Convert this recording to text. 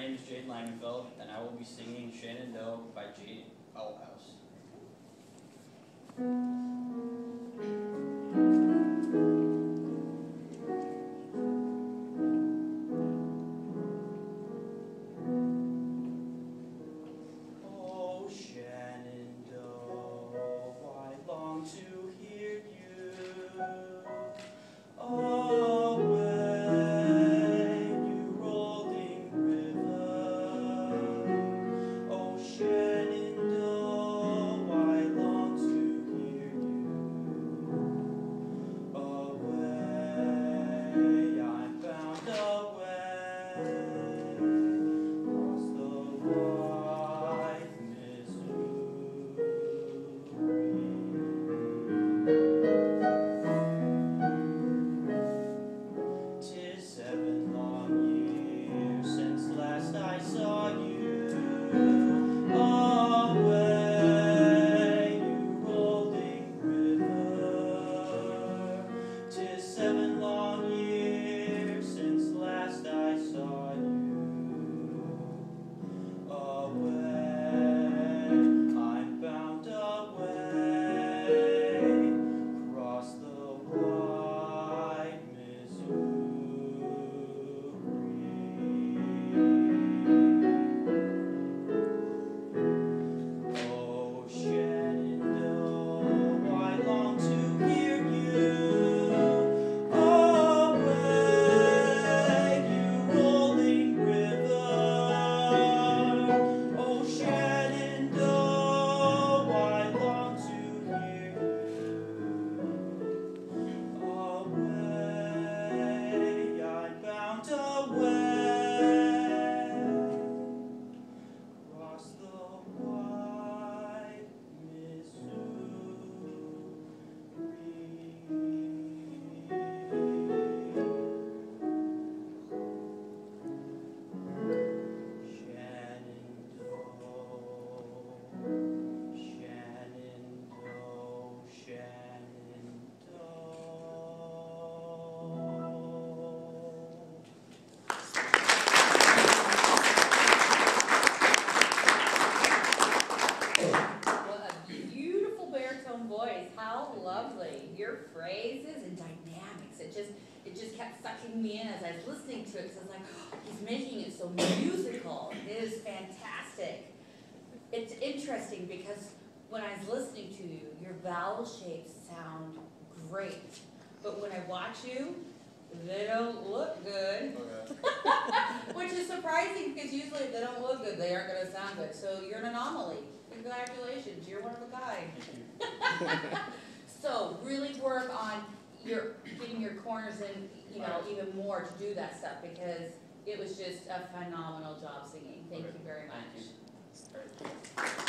name is Jaden Langenfeld, and I will be singing Shenandoah by Jaden. Oh, Shenandoah, I long to hear you. Away, you rolling river. Oh, Shenandoah, I long to hear you. Away, I'm bound away, across the wide Missouri. 'Tis 7 long years since last I saw you. Away, you rolling river. 'Tis 7 long years since last I saw you. Away, I'm bound away, across the wide Missouri. Oh, Shenandoah, I long to hear you. Away, you rolling river. Oh, Shenandoah, I long to hear you. Away, I'm bound away, across the wide Missouri. Shenandoah, What a beautiful baritone voice. How lovely. Your phrases and dynamics. It just kept sucking me in as I was listening to it. So I was like, oh, he's making it so musical. It is fantastic. It's interesting because when I was listening to you, your vowel shapes sound great. But when I watch you, they don't look good. Which is surprising because usually if they don't look good, they aren't going to sound good. So you're an anomaly. Congratulations, you're one of a kind. So really work on getting your corners in, even more to do that stuff because it was just a phenomenal job singing. Thank you very much. Thank you.